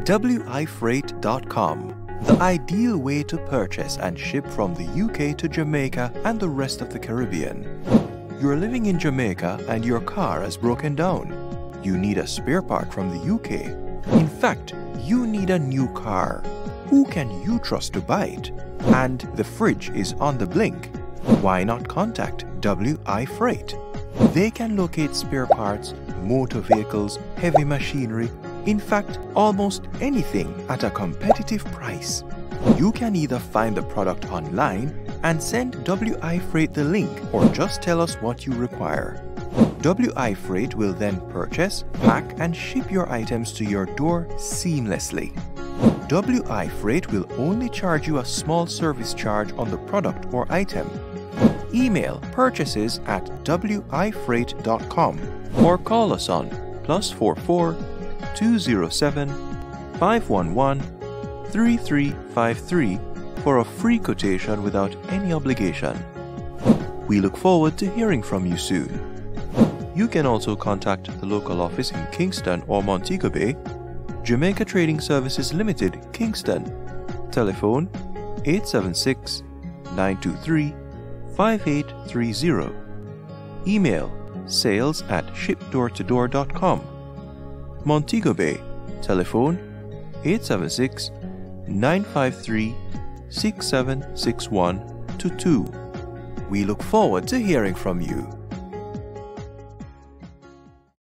WIFreight.com, the ideal way to purchase and ship from the UK to Jamaica and the rest of the Caribbean. You're living in Jamaica and your car has broken down. You need a spare part from the UK. In fact, you need a new car. Who can you trust to buy it? And the fridge is on the blink. Why not contact W.I Freight? They can locate spare parts, motor vehicles, heavy machinery, in fact, almost anything at a competitive price. You can either find the product online and send W.I Freight the link, or just tell us what you require. W.I Freight will then purchase, pack and ship your items to your door seamlessly. W.I Freight will only charge you a small service charge on the product or item. Email purchases@wifreight.com or call us on +44 207 511 3353 for a free quotation without any obligation. We look forward to hearing from you soon. You can also contact the local office in Kingston or Montego Bay. Jamaica Trading Services Limited, Kingston. Telephone 876-923-5830. Email sales@shipdoortodor.com. Montego Bay. Telephone 876-953-6761-2. We look forward to hearing from you.